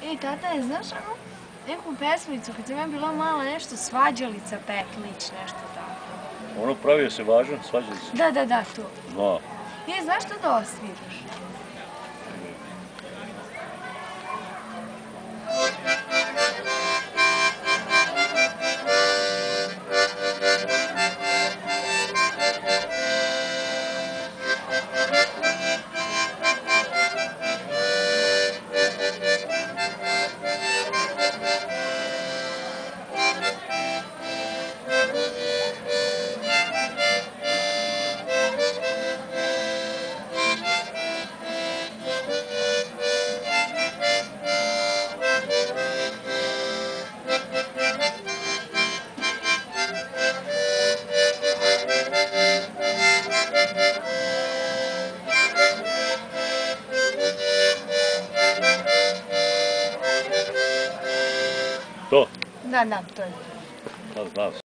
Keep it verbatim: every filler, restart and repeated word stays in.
I tata je, znaš ono, neku pesmicu, kad sam ja bila mala, nešto Svađalica Petlić, nešto tako. Ono pravio se važan, Svađalica? Da, da, da, to. Da. I znaš što da osviraš? To? Da, da, to je. Da, znam.